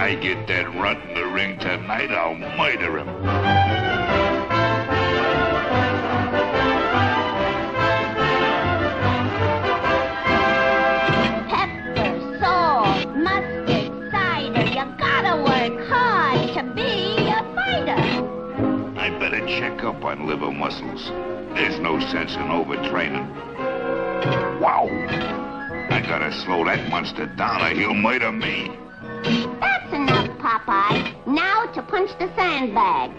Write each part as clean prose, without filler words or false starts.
I get that runt in the ring tonight, I'll murder him. Pepper, salt, mustard, cider. You gotta work hard to be a fighter. I better check up on Livermuscles. There's no sense in overtraining. Wow! I gotta slow that monster down or he'll murder me. That's enough, Popeye. Now to punch the sandbag.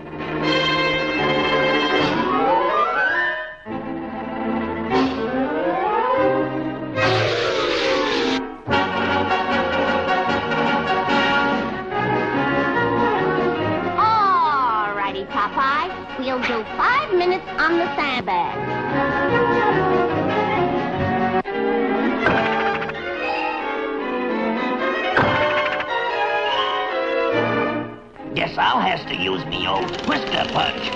All righty, Popeye. We'll do 5 minutes on the sandbag. Guess I'll have to use me old twister punch.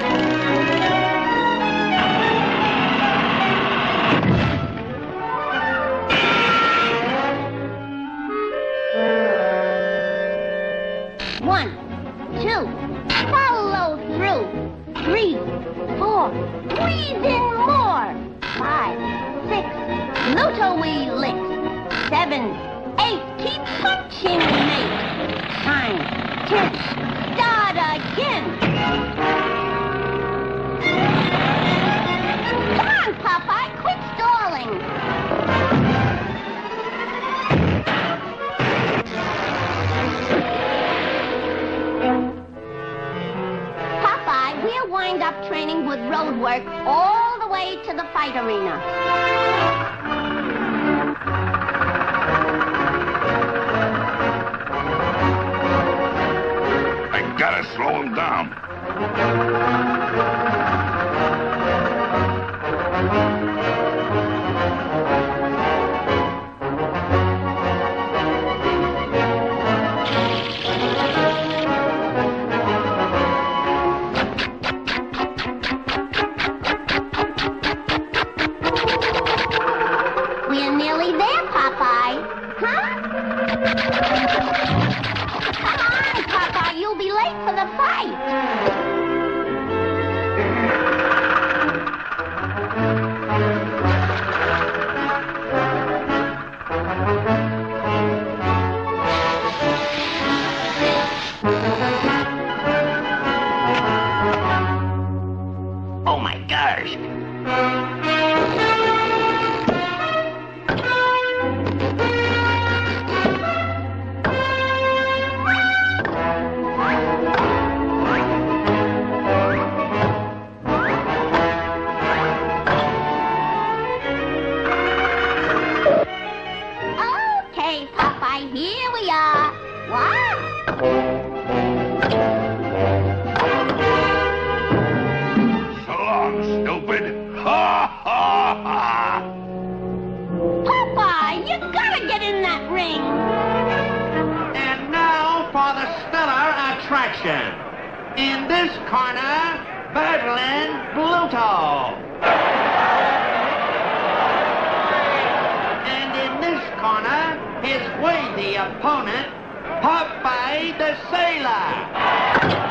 One, two, follow through. 3, 4, breathe in more. 5, 6, Bluto we lick. 7, 8, keep punching, mate. 9, 10, start again. Come on, Popeye, quit stalling. Popeye, we'll wind up training with road work all the way to the fight arena. Gotta slow him down. We're nearly there, Popeye. Huh? Popeye, you'll be late for the fight. Oh my gosh. Okay, Popeye, here we are. What? So long, stupid. Ha, ha, ha. Popeye, you gotta get in that ring. And now for the stellar attraction. In this corner, Battlin Bluto. And in this corner, his worthy opponent, Popeye the Sailor.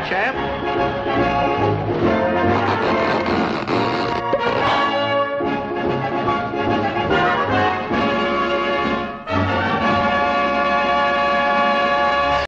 champ.